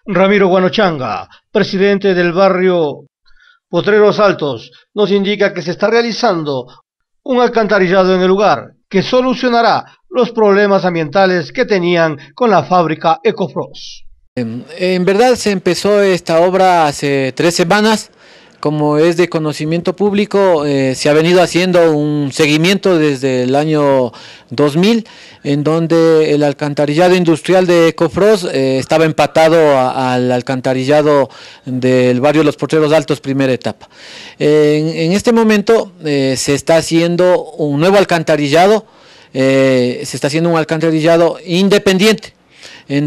Ramiro Guanochanga, presidente del barrio Potreros Altos, nos indica que se está realizando un alcantarillado en el lugar que solucionará los problemas ambientales que tenían con la fábrica Ecofrost. En verdad se empezó esta obra hace 3 semanas. Como es de conocimiento público, se ha venido haciendo un seguimiento desde el año 2000, en donde el alcantarillado industrial de Ecofrost estaba empatado al alcantarillado del barrio Los Potreros Altos, primera etapa. En este momento se está haciendo un nuevo alcantarillado, independiente, en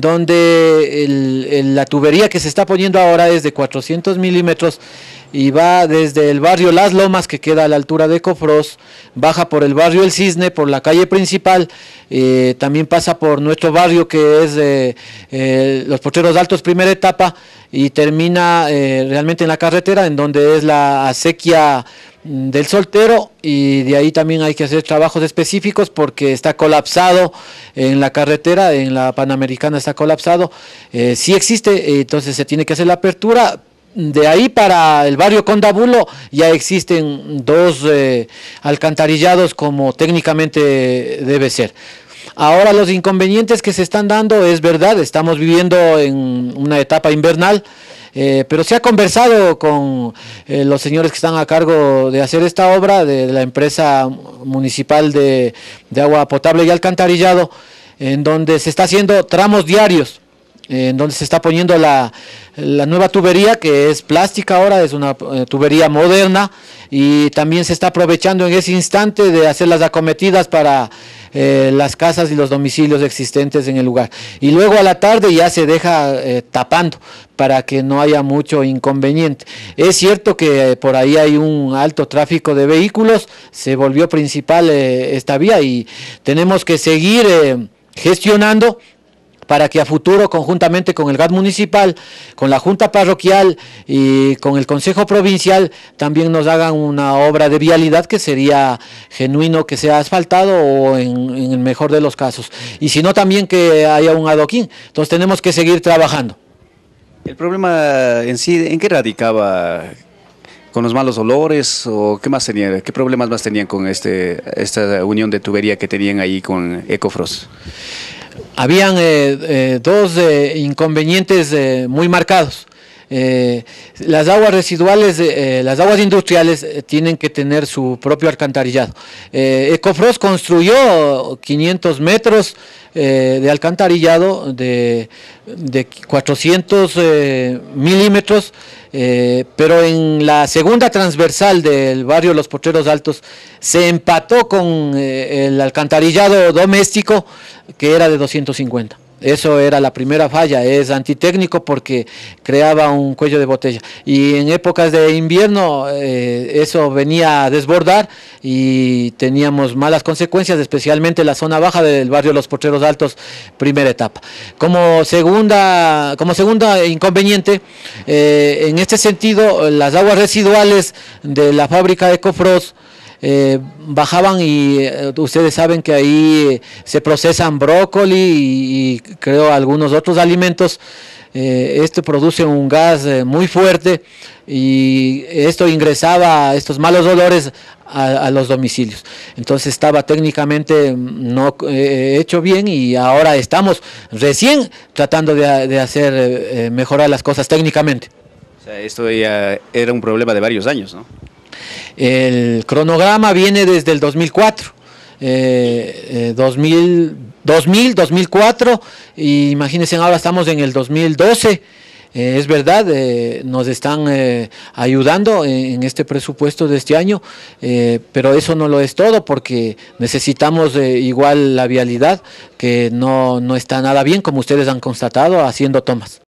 donde la tubería que se está poniendo ahora es de 400 milímetros y va desde el barrio Las Lomas, que queda a la altura de Ecofrost, baja por el barrio El Cisne, por la calle principal, también pasa por nuestro barrio que es Los Potreros Altos, primera etapa, y termina realmente en la carretera, en donde es la acequia del Soltero, y de ahí también hay que hacer trabajos específicos porque está colapsado en la carretera, en la Panamericana está colapsado, sí existe, entonces se tiene que hacer la apertura. De ahí para el barrio Condabulo ya existen 2 alcantarillados como técnicamente debe ser. Ahora los inconvenientes que se están dando, es verdad, estamos viviendo en una etapa invernal, pero se ha conversado con los señores que están a cargo de hacer esta obra, de la empresa municipal de agua potable y alcantarillado, en donde se está haciendo tramos diarios, en donde se está poniendo la nueva tubería, que es plástica ahora, es una tubería moderna, y también se está aprovechando en ese instante de hacer las acometidas para las casas y los domicilios existentes en el lugar. Y luego a la tarde ya se deja tapando para que no haya mucho inconveniente. Es cierto que por ahí hay un alto tráfico de vehículos, se volvió principal esta vía y tenemos que seguir gestionando para que a futuro, conjuntamente con el GAT municipal, con la Junta Parroquial y con el Consejo Provincial, también nos hagan una obra de vialidad que sería genuino, que sea asfaltado o en el mejor de los casos. Y si no, también que haya un adoquín. Entonces tenemos que seguir trabajando. ¿El problema en sí, en qué radicaba? ¿Con los malos olores o qué más tenían? ¿Qué problemas más tenían con esta unión de tubería que tenían ahí con Ecofrost? Habían 2 inconvenientes muy marcados. Las aguas residuales, las aguas industriales tienen que tener su propio alcantarillado. Ecofrost construyó 500 metros de alcantarillado de 400 milímetros, pero en la segunda transversal del barrio Los Potreros Altos se empató con el alcantarillado doméstico, que era de 250. Eso era la primera falla, es antitécnico porque creaba un cuello de botella. Y en épocas de invierno eso venía a desbordar y teníamos malas consecuencias, especialmente en la zona baja del barrio Los Potreros Altos, primera etapa. Como segunda inconveniente, en este sentido, las aguas residuales de la fábrica Ecofrost bajaban y ustedes saben que ahí se procesan brócoli y creo algunos otros alimentos. Esto produce un gas muy fuerte y esto ingresaba estos malos olores a los domicilios. Entonces estaba técnicamente no hecho bien y ahora estamos recién tratando de hacer mejorar las cosas técnicamente. O sea, esto ya era un problema de varios años, ¿no? El cronograma viene desde el 2004, 2004, y imagínense, ahora estamos en el 2012, es verdad, nos están ayudando en este presupuesto de este año, pero eso no lo es todo porque necesitamos igual la vialidad, que no está nada bien, como ustedes han constatado, haciendo tomas.